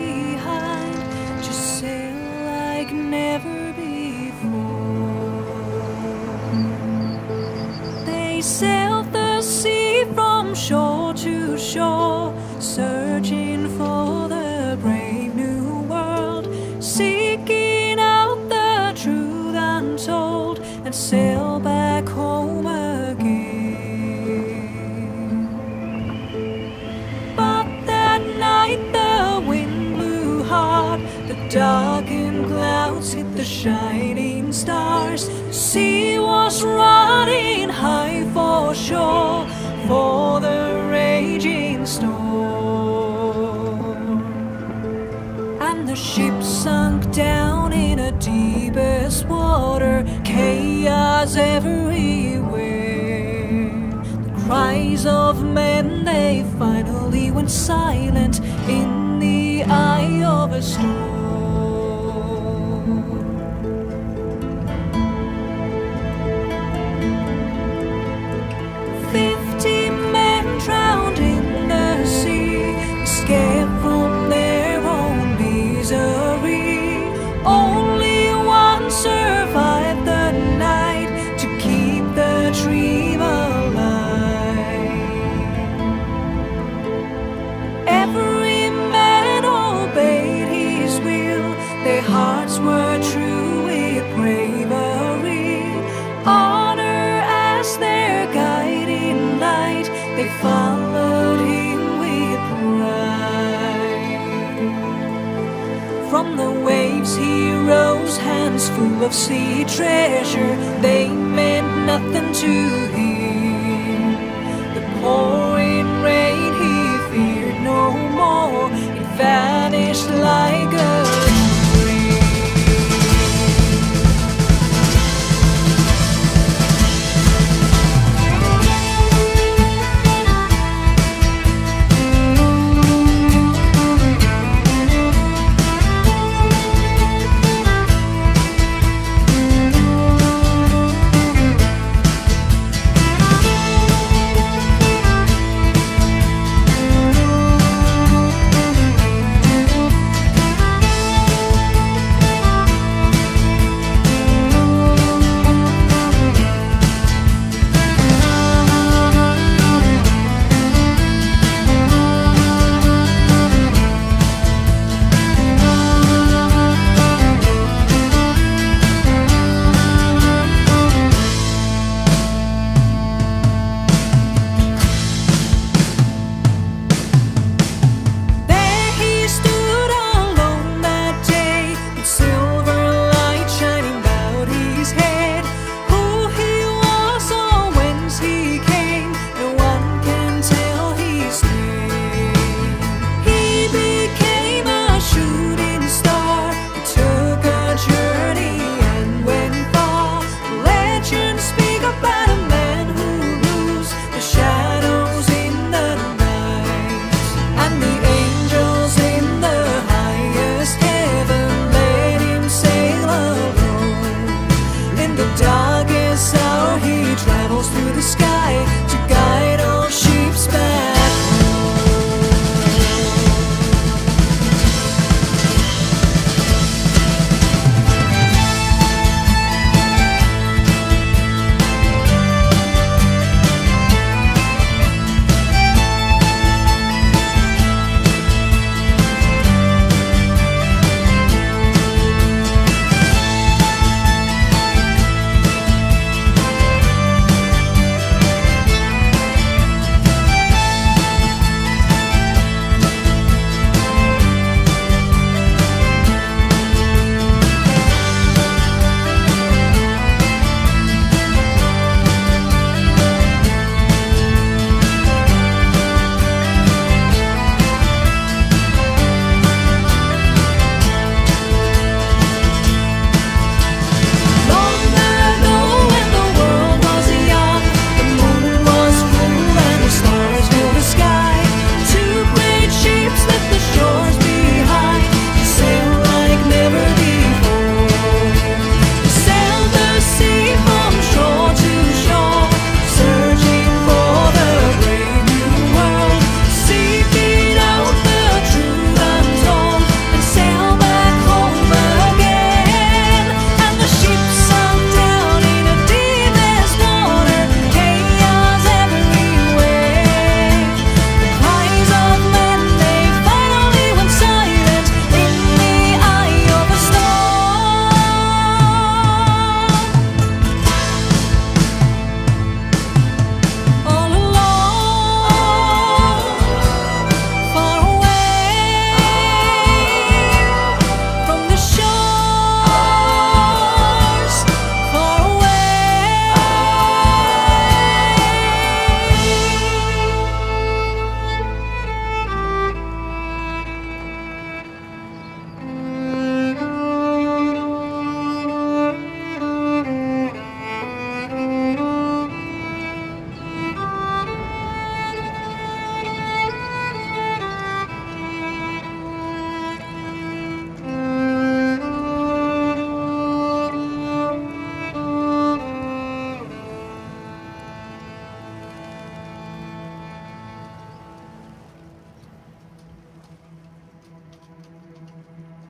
behind, just sail like never before. They sailed the sea from shore to shore, searching for the brave new world, seeking out the truth untold, and sail back home again. But that night the wind blew hard, the darkened clouds hit the shining stars. The sea was running high for shore, for the raging storm. And the ship sunk down in a deepest water, chaos everywhere. The cries of men, they finally went silent in the eye of a storm. 50 men drowned in the sea, escaped from their own misery. Only one survived the night to keep the dream alive. Every man obeyed his will, their hearts were true with bravery. Honor as their guiding light, they followed him with pride. From the waves he rose, hands full of sea treasure. They meant nothing to him. The pouring rain he feared no more, it vanished like a